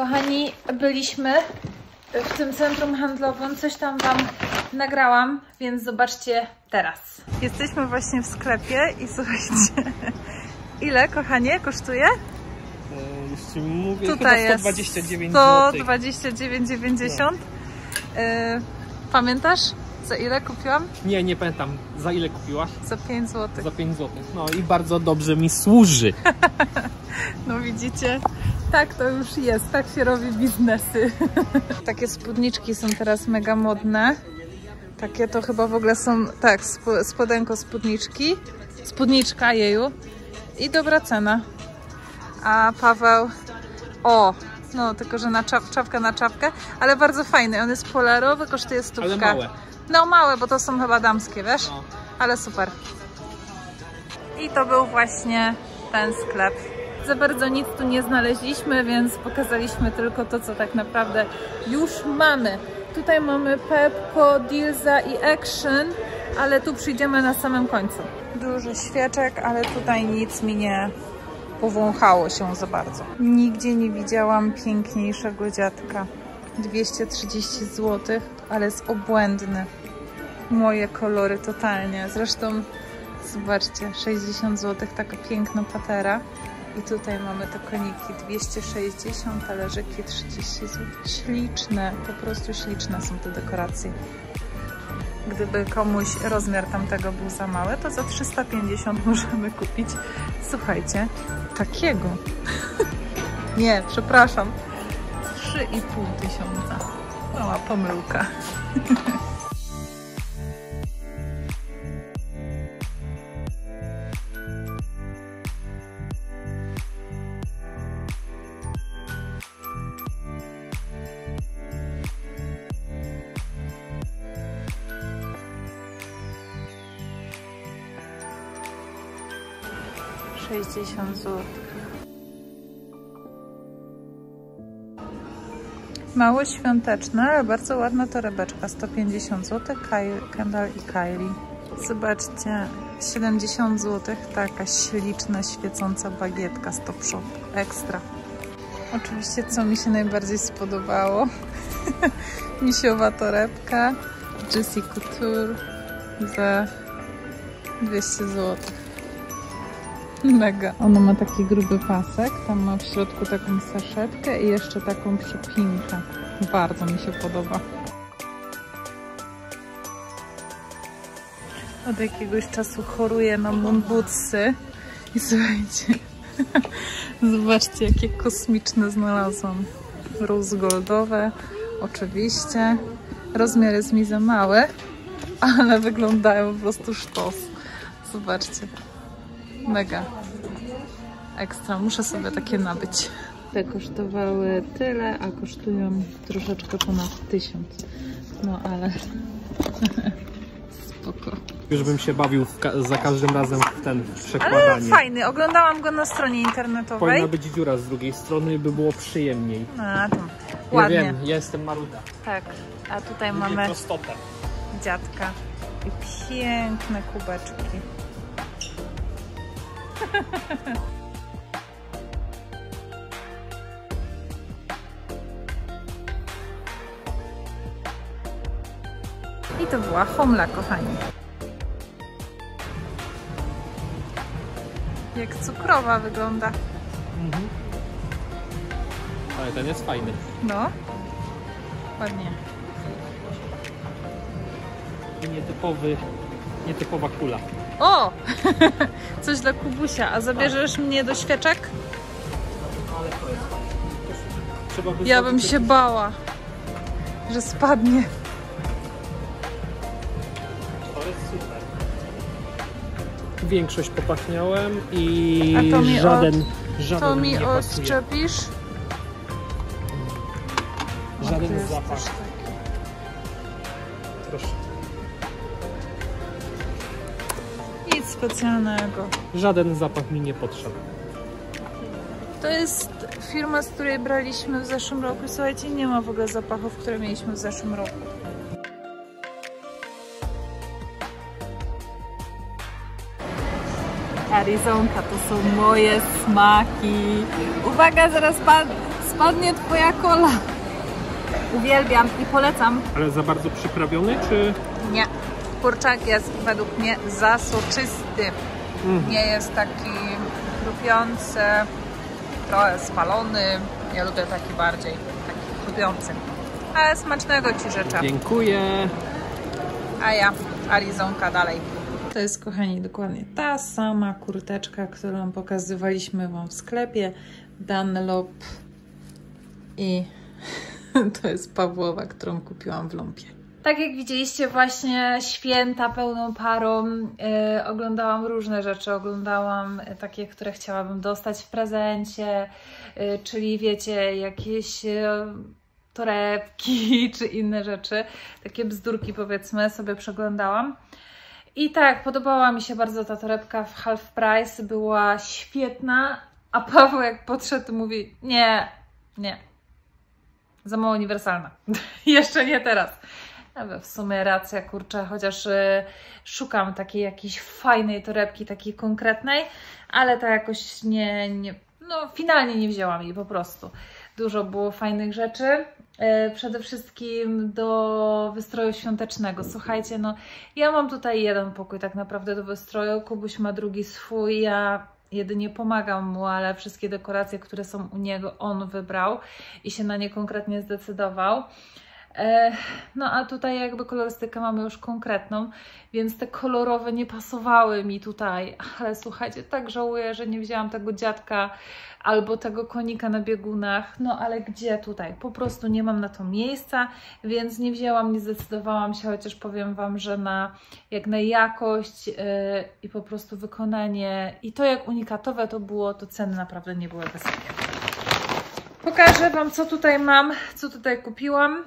Kochani, byliśmy w tym centrum handlowym, coś tam Wam nagrałam, więc zobaczcie teraz. Jesteśmy właśnie w sklepie i słuchajcie, ile, kochanie, kosztuje? Już Ci mówię, tutaj chyba 129 zł. 129,90 zł. Pamiętasz, za ile kupiłam? Nie, nie pamiętam. Za ile kupiłaś? Za 5 zł. Za 5 zł. No i bardzo dobrze mi służy. No widzicie? Tak to już jest, tak się robi biznesy. Takie spódniczki są teraz mega modne. Takie to chyba w ogóle są, tak, spodenko spódniczki. Spódniczka jeju. I dobra cena. A Paweł, o, no tylko że na czapkę na czapkę, ale bardzo fajny. On jest polarowy, kosztuje 100. Ale małe. No małe, bo to są chyba damskie, wiesz? No. Ale super. I to był właśnie ten sklep. Za bardzo nic tu nie znaleźliśmy, więc pokazaliśmy tylko to, co tak naprawdę już mamy. Tutaj mamy Pepco, Dealsa i Action, ale tu przyjdziemy na samym końcu. Dużo świeczek, ale tutaj nic mi nie powąchało się za bardzo. Nigdzie nie widziałam piękniejszego dziadka. 230 zł, ale jest obłędny. Moje kolory totalnie. Zresztą zobaczcie, 60 zł, taka piękna patera. I tutaj mamy te koniki 260, talerzyki 30 zł. Śliczne, po prostu śliczne są te dekoracje. Gdyby komuś rozmiar tamtego był za mały, to za 350 możemy kupić, słuchajcie, takiego. Nie, przepraszam. 3,5 tysiąca. Mała pomyłka. $60. Mało świąteczne, ale bardzo ładna torebeczka. 150 zł. Kendall i Kylie. Zobaczcie, 70 zł. Taka śliczna, świecąca bagietka z Top Shop. Ekstra. Oczywiście, co mi się najbardziej spodobało? Misiowa torebka Jessie Couture za 200 zł. Mega. Ona ma taki gruby pasek, tam ma w środku taką saszetkę i jeszcze taką przypinkę. Bardzo mi się podoba. Od jakiegoś czasu choruję na moon bootsy i słuchajcie, zobaczcie jakie kosmiczne znalazłam. Rose goldowe, oczywiście. Rozmiar jest mi za mały, ale wyglądają po prostu sztos. Zobaczcie. Mega. Ekstra. Muszę sobie takie nabyć. Te kosztowały tyle, a kosztują troszeczkę ponad 1000. No ale spoko. Już bym się bawił za każdym razem w ten przekładanie. Ale fajny. Oglądałam go na stronie internetowej. Powinna być dziura z drugiej strony, by było przyjemniej. A, to ładnie. Ja wiem, ja jestem maruda. Tak. A tutaj mamy prostotę. dziadka. I piękne kubeczki. I to była Homla, kochani. Jak cukrowa wygląda. Mhm. Ale ten jest fajny. No, ładnie. Nietypowa kula. O! Coś dla Kubusia. A zabierzesz mnie do świeczek? Ale to jest trzeba by Ja bym się bała, że spadnie. To jest super. Większość popachniałem i A to mi żaden To mi nie pasuje. odczepisz? Żaden zapach. Proszę. Nic specjalnego. Żaden zapach mi nie potrzeba. To jest firma, z której braliśmy w zeszłym roku. Słuchajcie, nie ma w ogóle zapachów, które mieliśmy w zeszłym roku. Arizonka to są moje smaki. Uwaga, zaraz spadnie twoja kola. Uwielbiam i polecam. Ale za bardzo przyprawiony, czy? Nie. Kurczak jest według mnie za soczysty. Nie jest taki chrupiący, trochę spalony. Ja lubię taki bardziej, taki chrupiący. Ale smacznego ci życzę. Dziękuję. A ja, Arizonka dalej. To jest, kochani, dokładnie ta sama kurteczka, którą pokazywaliśmy wam w sklepie. Dunlop. I to jest Pawłowa, którą kupiłam w Lumpie. Tak jak widzieliście, właśnie święta pełną parą, oglądałam różne rzeczy, oglądałam takie, które chciałabym dostać w prezencie, czyli wiecie, jakieś torebki czy inne rzeczy, takie bzdurki powiedzmy sobie przeglądałam. I tak, podobała mi się bardzo ta torebka w Half Price, była świetna, a Paweł jak podszedł mówi, nie, za mało uniwersalna, jeszcze nie teraz. Ale w sumie racja, kurczę, chociaż szukam takiej jakiejś fajnej torebki, takiej konkretnej, ale ta jakoś no finalnie nie wzięłam jej po prostu. Dużo było fajnych rzeczy, przede wszystkim do wystroju świątecznego. Słuchajcie, no ja mam tutaj jeden pokój tak naprawdę do wystroju, Kubuś ma drugi swój, ja jedynie pomagam mu, ale wszystkie dekoracje, które są u niego, on wybrał i się na nie konkretnie zdecydował. No a tutaj jakby kolorystykę mamy już konkretną, więc te kolorowe nie pasowały mi tutaj, ale słuchajcie, tak żałuję, że nie wzięłam tego dziadka albo tego konika na biegunach, no ale gdzie tutaj? Po prostu nie mam na to miejsca, więc nie wzięłam, nie zdecydowałam się, chociaż powiem wam, że jak na jakość i po prostu wykonanie i to jak unikatowe to było, to ceny naprawdę nie były wysokie. Pokażę wam, co tutaj mam, co tutaj kupiłam.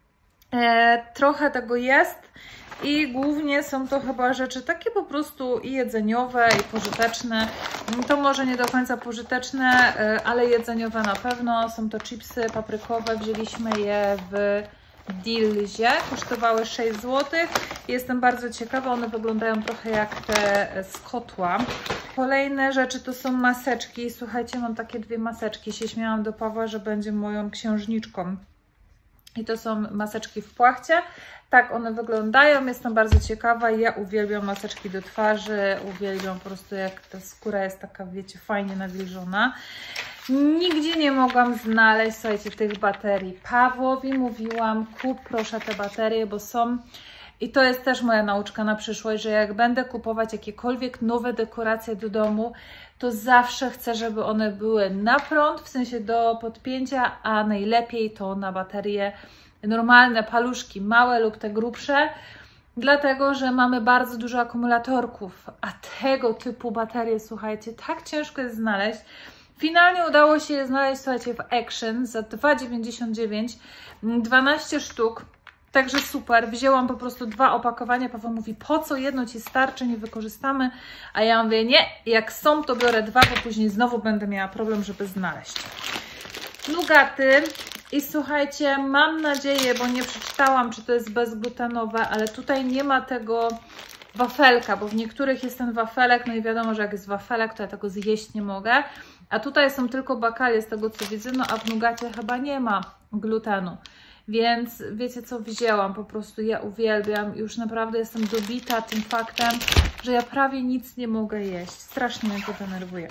Trochę tego jest i głównie są to chyba rzeczy takie po prostu i jedzeniowe, i pożyteczne. To może nie do końca pożyteczne, ale jedzeniowe na pewno. Są to chipsy paprykowe, wzięliśmy je w Dealzie, kosztowały 6 zł. Jestem bardzo ciekawa, one wyglądają trochę jak te z kotła. Kolejne rzeczy to są maseczki. Słuchajcie, mam takie dwie maseczki. Się śmiałam do Pawła, że będzie moją księżniczką. I to są maseczki w płachcie. Tak one wyglądają. Jestem bardzo ciekawa. Ja uwielbiam maseczki do twarzy. Uwielbiam po prostu jak ta skóra jest taka, wiecie, fajnie nawilżona. Nigdzie nie mogłam znaleźć, słuchajcie, tych baterii. Pawłowi mówiłam, kup proszę te baterie, bo są... I to jest też moja nauczka na przyszłość, że jak będę kupować jakiekolwiek nowe dekoracje do domu, to zawsze chcę, żeby one były na prąd, w sensie do podpięcia, a najlepiej to na baterie normalne, paluszki, małe lub te grubsze, dlatego, że mamy bardzo dużo akumulatorków, a tego typu baterie, słuchajcie, tak ciężko jest znaleźć. Finalnie udało się je znaleźć, słuchajcie, w Action za 2,99, 12 sztuk. Także super, wzięłam po prostu 2 opakowania, Paweł mówi, po co jedno Ci starczy, nie wykorzystamy, a ja mówię, nie, jak są to biorę 2, bo później znowu będę miała problem, żeby znaleźć. Nugaty i słuchajcie, mam nadzieję, bo nie przeczytałam, czy to jest bezglutenowe, ale tutaj nie ma tego wafelka, bo w niektórych jest ten wafelek, no i wiadomo, że jak jest wafelek, to ja tego zjeść nie mogę, a tutaj są tylko bakalie z tego co widzę, no a w nugacie chyba nie ma glutenu. Więc wiecie co, wzięłam, po prostu ja uwielbiam, już naprawdę jestem dobita tym faktem, że ja prawie nic nie mogę jeść. Strasznie mnie to denerwuje.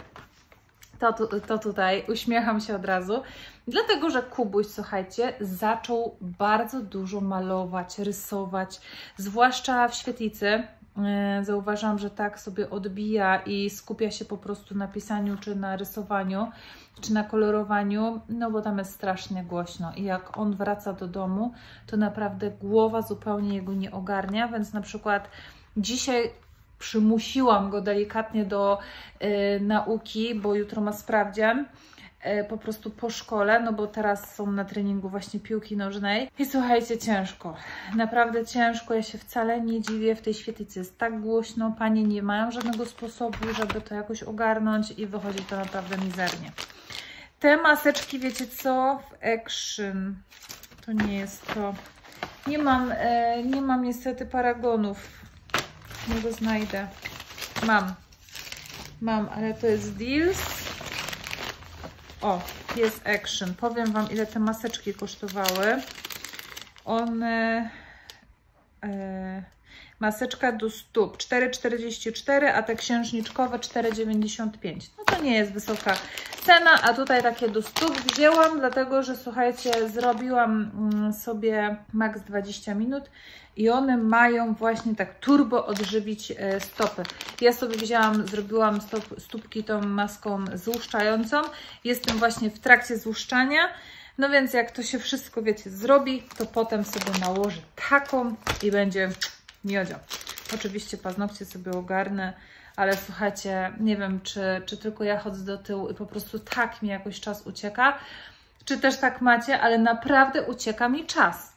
To tutaj uśmiecham się od razu, dlatego że Kubuś, słuchajcie, zaczął bardzo dużo malować, rysować, zwłaszcza w świetlicy. Zauważam, że tak sobie odbija i skupia się po prostu na pisaniu, czy na rysowaniu, czy na kolorowaniu, no bo tam jest strasznie głośno i jak on wraca do domu, to naprawdę głowa zupełnie jego nie ogarnia, więc na przykład dzisiaj przymusiłam go delikatnie do nauki, bo jutro ma sprawdzian, po prostu po szkole, no bo teraz są na treningu właśnie piłki nożnej i słuchajcie, ciężko, naprawdę ciężko, ja się wcale nie dziwię, w tej świetlicy jest tak głośno, panie nie mają żadnego sposobu, żeby to jakoś ogarnąć i wychodzi to naprawdę mizernie. Te maseczki, wiecie co, w Action, to nie jest to, nie mam niestety paragonów, nie go znajdę, mam, ale to jest Deals. O, Pies Action. Powiem Wam, ile te maseczki kosztowały. One... maseczka do stóp 4,44, a te księżniczkowe 4,95. No to nie jest wysoka cena, a tutaj takie do stóp wzięłam, dlatego że słuchajcie, zrobiłam sobie max 20 minut i one mają właśnie tak turbo odżywić stopy. Ja sobie zrobiłam stópki tą maską złuszczającą. Jestem właśnie w trakcie złuszczania. No więc jak to się wszystko, wiecie, zrobi, to potem sobie nałożę taką i będzie miodzio. Oczywiście paznokcie sobie ogarnę, ale słuchajcie, nie wiem, czy tylko ja chodzę do tyłu i po prostu tak mi jakoś czas ucieka, czy też tak macie, ale naprawdę ucieka mi czas.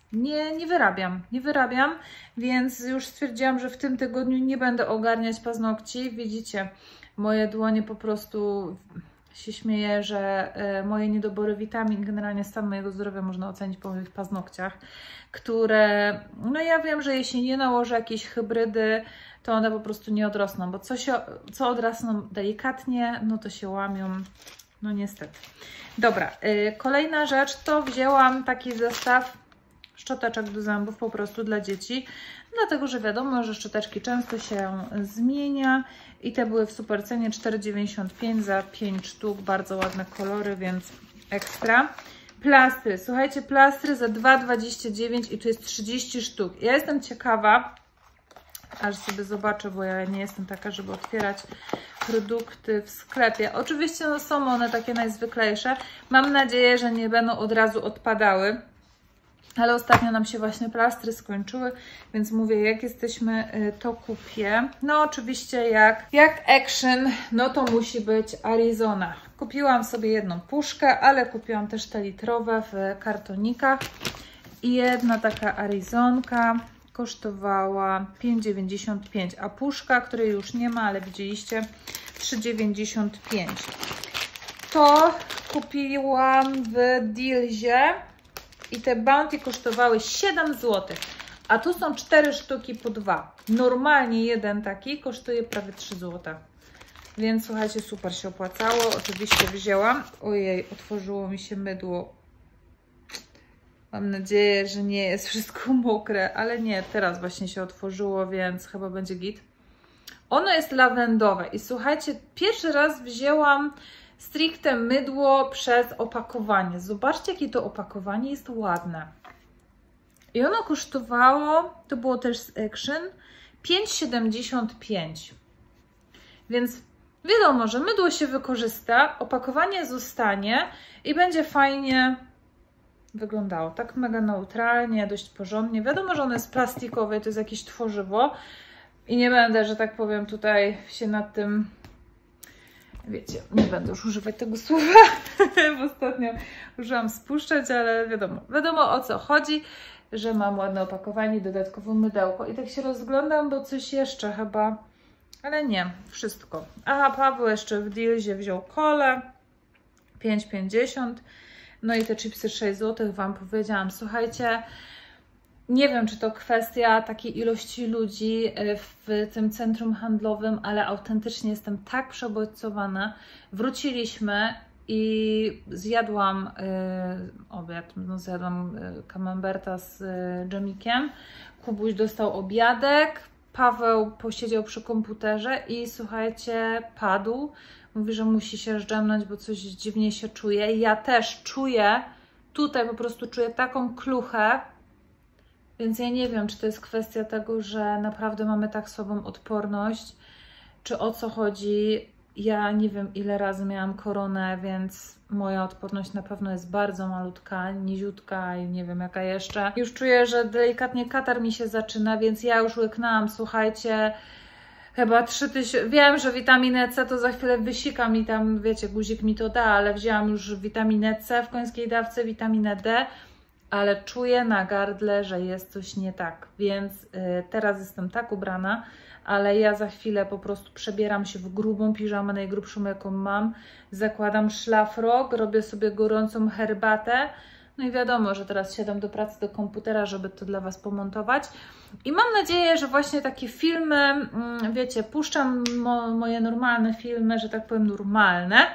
Nie wyrabiam, więc już stwierdziłam, że w tym tygodniu nie będę ogarniać paznokci. Widzicie, moje dłonie po prostu... się śmieję, że moje niedobory witamin, generalnie stan mojego zdrowia można ocenić po moich paznokciach, które, no ja wiem, że jeśli nie nałożę jakiejś hybrydy, to one po prostu nie odrosną, bo co odrasną delikatnie, no to się łamią, no niestety. Dobra, kolejna rzecz to wzięłam taki zestaw szczoteczek do zębów po prostu dla dzieci, dlatego że wiadomo, że szczoteczki często się zmienia i te były w super cenie 4,95 za 5 sztuk, bardzo ładne kolory, więc ekstra. Plastry, słuchajcie, plastry za 2,29 i tu jest 30 sztuk. Ja jestem ciekawa, aż sobie zobaczę, bo ja nie jestem taka, żeby otwierać produkty w sklepie. Oczywiście no, są one takie najzwyklejsze. Mam nadzieję, że nie będą od razu odpadały. Ale ostatnio nam się właśnie plastry skończyły, więc mówię, jak jesteśmy, to kupię. No oczywiście jak Action, no to musi być Arizona. Kupiłam sobie jedną puszkę, ale kupiłam też te litrowe w kartonikach. I jedna taka Arizonka kosztowała 5,95, a puszka, której już nie ma, ale widzieliście, 3,95. To kupiłam w Dealzie. I te Bounty kosztowały 7 zł, a tu są 4 sztuki po 2. Normalnie jeden taki kosztuje prawie 3 zł. Więc słuchajcie, super się opłacało. Oczywiście wzięłam. Ojej, otworzyło mi się mydło. Mam nadzieję, że nie jest wszystko mokre, ale nie, teraz właśnie się otworzyło, więc chyba będzie git. Ono jest lawendowe i słuchajcie, pierwszy raz wzięłam stricte mydło przez opakowanie. Zobaczcie, jakie to opakowanie jest ładne. I ono kosztowało, to było też z Action, 5,75. Więc wiadomo, że mydło się wykorzysta, opakowanie zostanie i będzie fajnie wyglądało. Tak mega neutralnie, dość porządnie. Wiadomo, że ono jest plastikowe, to jest jakieś tworzywo i nie będę, że tak powiem, tutaj się nad tym... Wiecie, nie będę już używać tego słowa, bo ostatnio użyłam spuszczać, ale wiadomo o co chodzi, że mam ładne opakowanie, dodatkowo mydełko. I tak się rozglądam, bo coś jeszcze chyba, ale nie, wszystko. Aha, Paweł jeszcze w Dealzie wziął kolę, 5,50, no i te chipsy 6 zł, Wam powiedziałam. Słuchajcie, nie wiem, czy to kwestia takiej ilości ludzi w tym centrum handlowym, ale autentycznie jestem tak przebodźcowana. Wróciliśmy i zjadłam obiad, no zjadłam camemberta z dżemikiem. Kubuś dostał obiadek, Paweł posiedział przy komputerze i słuchajcie, padł. Mówi, że musi się zdrzemnąć, bo coś dziwnie się czuje. Ja też czuję, tutaj po prostu czuję taką kluchę. Więc ja nie wiem, czy to jest kwestia tego, że naprawdę mamy tak słabą odporność, czy o co chodzi. Ja nie wiem, ile razy miałam koronę, więc moja odporność na pewno jest bardzo malutka, niziutka i nie wiem jaka jeszcze. Już czuję, że delikatnie katar mi się zaczyna, więc ja już łyknęłam, słuchajcie, chyba 3000. Wiem, że witaminę C to za chwilę wysika mi tam, wiecie, guzik mi to da, ale wzięłam już witaminę C w końskiej dawce, witaminę D. Ale czuję na gardle, że jest coś nie tak, więc teraz jestem tak ubrana, ale ja za chwilę po prostu przebieram się w grubą piżamę, najgrubszą jaką mam, zakładam szlafrok, robię sobie gorącą herbatę, no i wiadomo, że teraz siadam do pracy do komputera, żeby to dla Was pomontować i mam nadzieję, że właśnie takie filmy, wiecie, puszczam moje normalne filmy, że tak powiem normalne,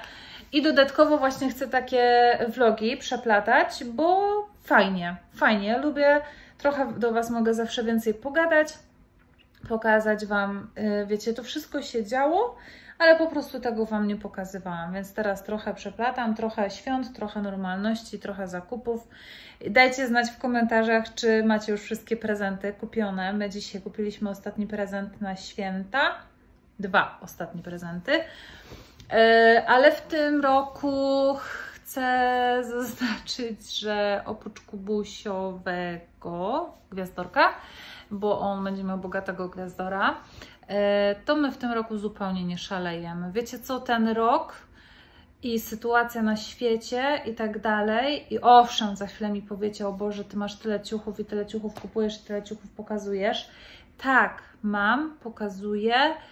I dodatkowo właśnie chcę takie vlogi przeplatać, bo fajnie. Lubię, trochę do Was mogę zawsze więcej pogadać, pokazać Wam, wiecie, to wszystko się działo, ale po prostu tego Wam nie pokazywałam, więc teraz trochę przeplatam, trochę świąt, trochę normalności, trochę zakupów. Dajcie znać w komentarzach, czy macie już wszystkie prezenty kupione. My dzisiaj kupiliśmy ostatni prezent na święta, 2 ostatnie prezenty, ale w tym roku chcę zaznaczyć, że oprócz kubusiowego gwiazdorka, bo on będzie miał bogatego gwiazdora, to my w tym roku zupełnie nie szalejemy. Wiecie co, ten rok i sytuacja na świecie i tak dalej, i owszem, za chwilę mi powiecie, o Boże, Ty masz tyle ciuchów i tyle ciuchów kupujesz i tyle ciuchów pokazujesz. Tak, mam, pokazuję,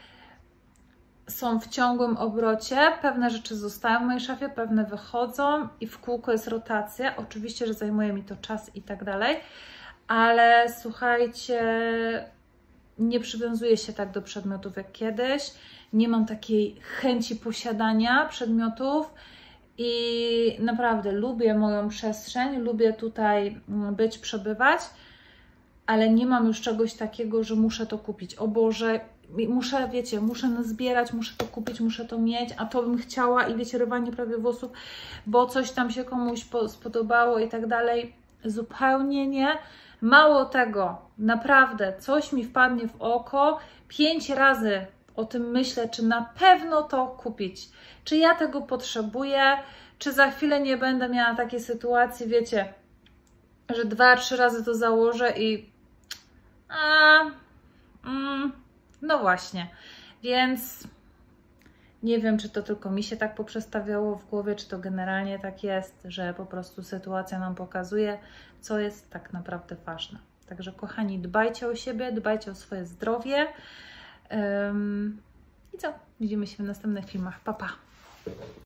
są w ciągłym obrocie, pewne rzeczy zostają w mojej szafie, pewne wychodzą i w kółko jest rotacja. Oczywiście, że zajmuje mi to czas i tak dalej, ale słuchajcie, nie przywiązuję się tak do przedmiotów jak kiedyś, nie mam takiej chęci posiadania przedmiotów i naprawdę lubię moją przestrzeń, lubię tutaj być, przebywać, ale nie mam już czegoś takiego, że muszę to kupić. O Boże, muszę, wiecie, muszę nazbierać, muszę to kupić, muszę to mieć, a to bym chciała i wiecie, rwanie prawie włosów, bo coś tam się komuś spodobało i tak dalej. Zupełnie nie. Mało tego, naprawdę coś mi wpadnie w oko, 5 razy o tym myślę, czy na pewno to kupić, czy ja tego potrzebuję, czy za chwilę nie będę miała takiej sytuacji, wiecie, że 2-3 razy to założę i no właśnie, więc nie wiem, czy to tylko mi się tak poprzestawiało w głowie, czy to generalnie tak jest, że po prostu sytuacja nam pokazuje, co jest tak naprawdę ważne. Także kochani, dbajcie o siebie, dbajcie o swoje zdrowie. I co? Widzimy się w następnych filmach. Pa, pa!